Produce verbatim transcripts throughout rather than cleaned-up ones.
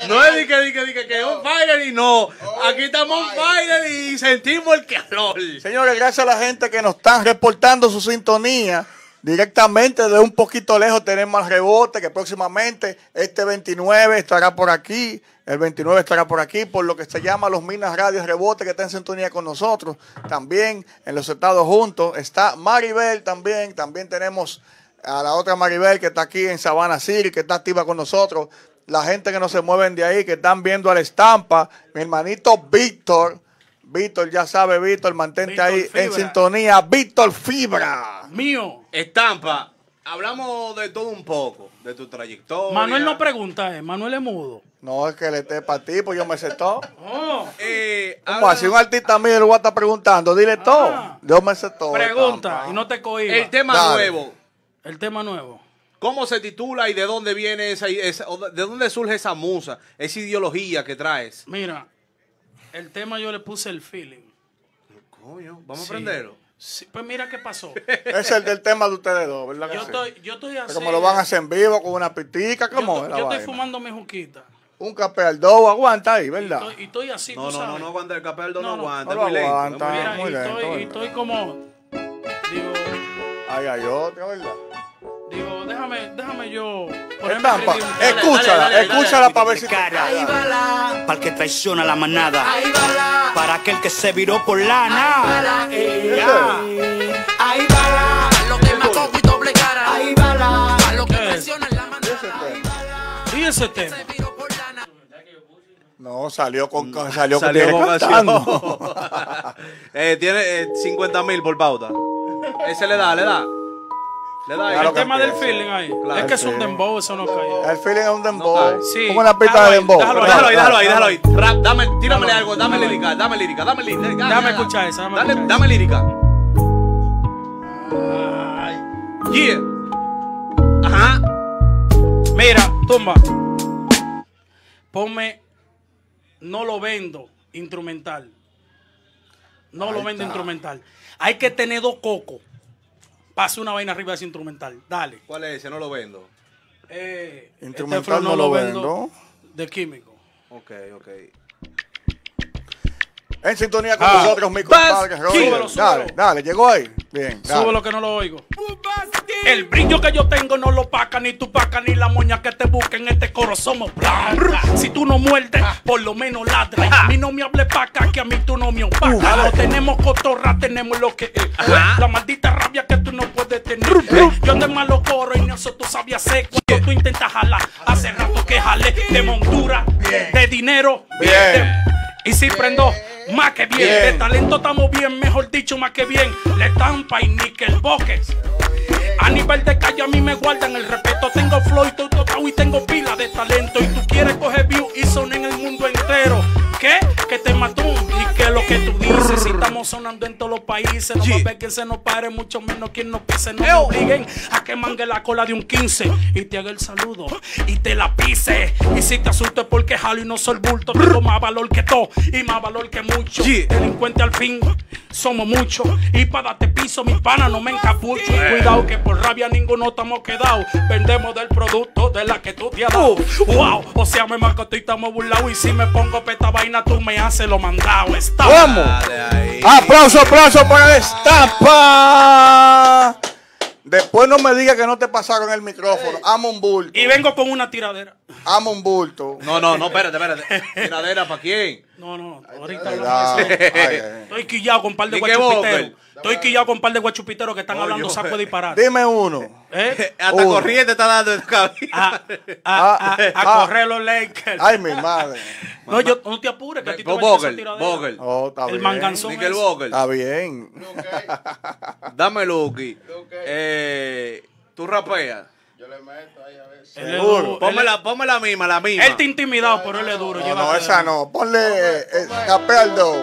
No es de que, de que, de que, que es un fire y no. Aquí estamos un fire y sentimos el calor. Señores, gracias a la gente que nos están reportando su sintonía. Directamente de un poquito lejos tenemos al Rebote, que próximamente este veintinueve estará por aquí. El veintinueve estará por aquí, por lo que se llama Los Minas Radio Rebote, que está en sintonía con nosotros. También en los Estados Juntos está Maribel también. También tenemos a la otra Maribel que está aquí en Savannah City, que está activa con nosotros. La gente que no se mueven de ahí, que están viendo a la estampa. Mi hermanito Víctor. Víctor, ya sabe, Víctor, mantente Víctor ahí Fibra. En sintonía. Víctor Fibra. Mío. Estampa, hablamos de todo un poco, de tu trayectoria. Manuel no pregunta, ¿eh? Manuel es mudo. No, es que le esté para ti, pues yo me sé todo. Oh. Eh, ¿Cómo así? Un artista mío lo va a estar preguntando, dile ah. todo. Yo me sé todo. Pregunta, estampa. Y no te cohibas. El tema Dale. nuevo. El tema nuevo. ¿Cómo se titula y de dónde viene esa, esa, de dónde surge esa musa, esa ideología que traes? Mira, el tema yo le puse el feeling. Coño, vamos sí. a aprenderlo. Sí, pues mira qué pasó. Es el del tema de ustedes dos, ¿verdad? Yo, sí? estoy, yo estoy haciendo... Como lo van a hacer en vivo con una pitica, ¿cómo Yo, es yo estoy vaina? fumando mi juquita. Un café al do, aguanta ahí, ¿verdad? Y estoy, y estoy así, no, tú no, sabes. No, no, aguanta el café al do, no, no aguanta. No es muy aguanta, lento. Mira, muy y, lento, estoy, y estoy como... Digo... Ay, ay, otra, ¿verdad? Digo, déjame, déjame yo... Estampa, escúchala, escúchala para ver si te Ahí va la, para el que traiciona la manada. Ahí va la, para aquel que se viró por lana. Ahí va la, para lo que mató y doble cara. Ahí va la, para lo que traiciona la manada. ¿Y ese tema? No, salió con, con salió, salió con cantando. eh, tiene eh, cincuenta mil por pauta. Ese le da, le da. Le da el tema del feeling ahí. Claro, es que es un sí. dembow, eso no cae. El feeling es un dembow. No sí. Como una pista de dembow. Déjalo ahí, déjalo ahí, déjalo ahí, déjalo ahí. Rap, dame, tíramele algo, dame lírica, dame lírica, dame lírica. Dame escuchar esa, dame Dale, escuchar dame lírica. Yeah. Ajá. Mira, tumba. Ponme No lo vendo instrumental. No ahí lo vendo está. Instrumental. Hay que tener dos cocos. Pase una vaina arriba de ese instrumental. Dale. ¿Cuál es ese? No lo vendo. Eh, instrumental este no, no lo vendo. vendo. De químico. Ok, ok. En sintonía con ah. nosotros, mi compadre. Súbelo, súbelo. Dale, dale, llegó ahí. Bien, dale. Súbelo que no lo oigo. El brillo que yo tengo no lo paca ni tu paca ni la moña que te busquen. Este coro somos blanc. Si tú no muerdes, por lo menos ladra. A mí no me hables paca, que a mí tú no me opacas. Uh, no tenemos cotorra, tenemos lo que es. Uh, la maldita rabia que tú no puedes tener. Uh, eh, yo ando en malo coro y eso tú sabías hacer. Cuando tú intentas jalar, hace rato que jale. De montura, bien. De dinero, bien. De, y si prendo, más que bien. bien. De talento estamos bien, mejor dicho, más que bien. Le Estampa y Nickel Boques. A nivel de calle a mí me guardan el respeto. Tengo flow y tocado y tengo pila de talento. Y tú quieres coger view y son en el mundo entero. ¿Qué? Que te mató. Y que lo que tú dices. Si estamos sonando en todos los países. No yeah. va a ver quien se nos pare, mucho menos quien nos pise. No me obliguen a que mangue la cola de un quince. Y te haga el saludo y te la pise. Y si te asustes porque jalo y no soy bulto. Tengo más valor que todo y más valor que mucho. Yeah. Delincuente al fin, somos muchos. Y para darte piso, mi pana, no me encapucho. Yeah. Cuidado que por rabia ninguno estamos quedados. Vendemos del producto de la que tú te has dado. Wow, o sea, me marco y estamos burlados. Y si me pongo peta vaina, tú me haces lo mandado. Está. ¡Vamos! ¡Aplauso, aplauso para Estampa! Después no me digas que no te pasaron el micrófono. Amo un bulto. Y vengo con una tiradera. Amo un bulto. No, no, no, espérate, espérate. ¿Tiradera para quién? No, no, ahorita hablamos de eso. Estoy quillado con un par de guachupiteros. Estoy quillado con un par de guachupiteros que están oh, hablando yo, saco de disparar. Dime uno. ¿Eh? Hasta uno. Corriente está dando el cabello. A, a, a, a, a correr los Lakers. Ay, mi madre. No, yo, no te apures, que a ti te va a esa tiradera. Vogel. Oh, está el bien. manganzón. Nickel Vogel. Está bien. Dame, Lucky. Eh, ¿Tú rapeas? Yo le meto ahí a veces. Seguro. Ponme la, ponme la misma, la misma. Él te intimidado, pero él es duro. No, no, esa no. Ponle eh, capé al do.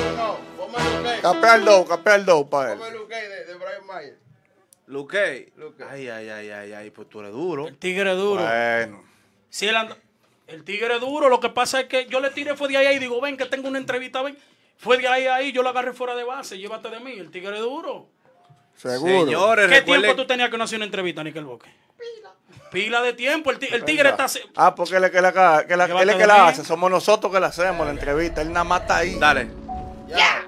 Capé al do, capé al do para él. Ponme Luque de, de Brian Mayer. Luque. Ay, ay, ay, ay, ay, pues tú eres duro. El tigre es duro. Bueno. Si él anda... El tigre es duro, lo que pasa es que yo le tiré fue de ahí y digo, ven que tengo una entrevista, ven. Fue de ahí a ahí, yo lo agarré fuera de base, llévate de mí, el tigre es duro. Seguro. Señores, ¿Qué recuerden... tiempo tú tenías que no hacer una entrevista, Nickel Boque? Pila. Pila de tiempo. El, ti- el tigre está... se- Ah, porque él es que la, que la, Llévate él es que de la mí. hace. Somos nosotros que la hacemos la entrevista. Él nada más está ahí. Dale. Ya.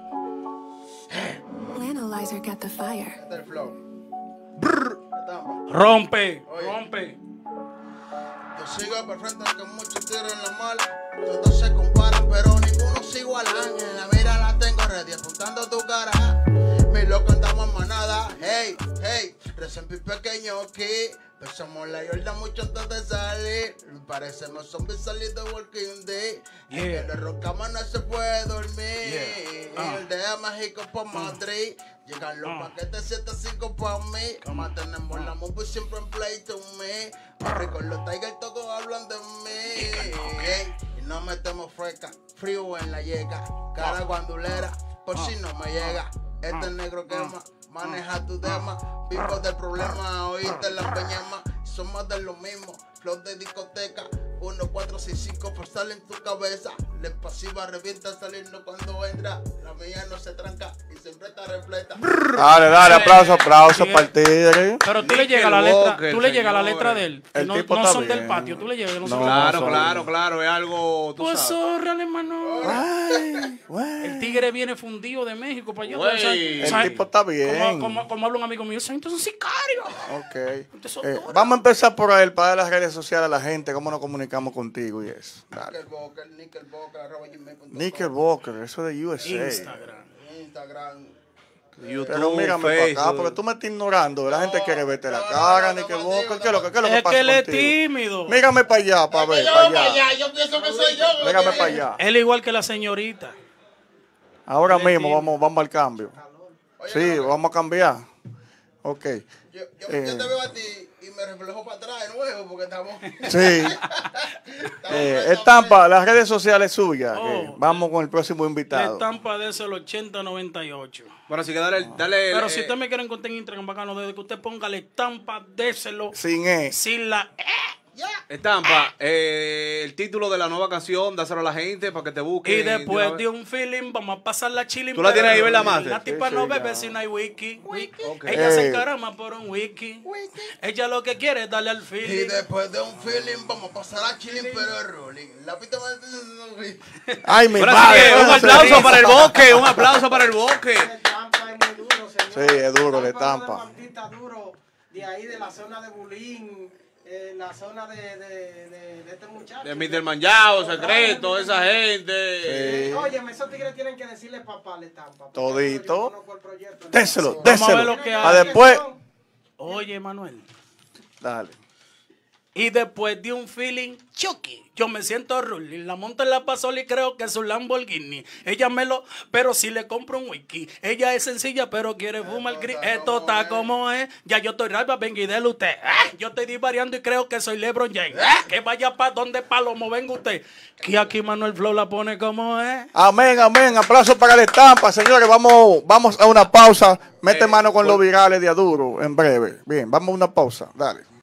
Analyzer got the fire. Este es el flow. Estamos. Rompe, Oye. rompe. Yo sigo por frente que muchos tiran la mala. Todos se comparan, pero ninguno se igualan. En la mira la tengo ready, apuntando tu cara. Mi loco andamos en manada. Hey, hey, recién pi pequeño aquí. Pensamos la yorda mucho antes de salir. Parecemos zombies salidos de Walking Dead. Yeah. Que de roncama no se puede dormir. Yeah. Y Ah. el de México por Madrid. Llegan los Ah. paquetes siete cinco pa' mí. Mantenemos la movie siempre en play to me. Papi, con los Tigers todos hablan de mí. Ey, y no metemos freca, frío en la llega. Cara guandulera, por si no me llega. Este negro quema, maneja tu tema. Vivo del problema, oíste la peñema. Somos de lo mismo, flow de discoteca. uno, cuatro, seis, cinco, por sale en tu cabeza. La pasiva revienta saliendo cuando entra. La mía no se tranca y siempre está repleta. Dale, dale, aplauso, aplauso Sí. para el tigre. Pero tú le Nickel llegas a la letra, Walker, tú le llegas a la señores. letra de él. que El no tipo no está son del bien. patio, tú le llegas. No, No, son Claro, no, claro, claro. Es algo. Tú Pues sabes. zórrale, hermano. Ay, güey. El tigre viene fundido de México para allá. Güey. o sea, El o sea, tipo está bien. Como, como, como habla un amigo mío, estos son sicarios. Ok. Usted son Eh, duros. vamos a empezar por él, para dar las redes sociales a la gente, cómo nos comunicamos contigo y eso. Dale. Nickelbocker, Nickelbocker, arroba gmail punto com. Nickelbocker, eso de U S A. Instagram. Instagram. YouTube, Pero mírame para acá, Facebook. porque tú me estás ignorando. La gente No, quiere verte la no, cara, no, no, Nickelbocker. no, ¿Qué es lo que, qué es lo que Es pasa que él es contigo? tímido. Mírame para allá, para ver, Yo para para allá. allá, yo pienso que soy yo. Mírame para allá. Él igual que la señorita. Ahora Él es mismo tímido. vamos, vamos al cambio. Sí, vamos a cambiar. Ok. Yo, yo, Eh. yo te veo a ti y me reflejo para atrás de nuevo porque estamos. Sí. estamos Eh, Estampa, las redes sociales suyas. Oh. que vamos con el próximo La invitado. estampa de ese el ochenta noventa y ocho. Bueno, así que dale. dale Pero eh, si usted me quiere encontrar en Instagram, bacano, desde que usted ponga la estampa, déselo Sin E. sin la E. Estampa, eh, el título de la nueva canción, dáselo a la gente para que te busquen. Y después una de vez. un feeling, vamos a pasar la chile. ¿Tú la tienes ahí, verdad, Master? La tipa Sí, no sí, bebe ya. si no hay wiki. Ok. Ella se Eh. encarama por un wiki. Ella lo que quiere es darle al Y feeling. después de un feeling vamos a pasar a chilling pero rolling. La pista más. Ay, mi Bueno, así madre. que un no se aplauso risa. para el bosque, un aplauso para el bosque. Estampa es muy duro, señor. Sí, es duro, la Estampa estampa. es un artista duro de ahí, de la zona de Bulín, eh, la zona de, de, de, de este muchacho. De mister Manjao, Secreto, esa gente. Sí. Óyeme, esos tigres tienen que decirle papá la estampa. porque Todito. yo conozco el proyecto. Déselo, Vamos a ver déselo. lo que A hay. después. Oye, Manuel. Dale. Y después de un feeling chucky, yo me siento ruling. La monto en la pasola y creo que es un Lamborghini. Ella me lo, pero si le compro un whisky. Ella es sencilla, pero quiere fumar gris. Esto está como es. Ya yo estoy rapa, venga y déle usted. ¡Ah! Yo estoy divariando y creo que soy LeBron James. ¡Ah! Que vaya para donde Palomo venga usted. Que aquí Manuel Flow la pone como es. Amén, amén. Aplauso para la estampa, señores. Vamos, vamos a una pausa. Mete Eh, mano con pues- los virales de Aduro en breve. Bien, vamos a una pausa. Dale.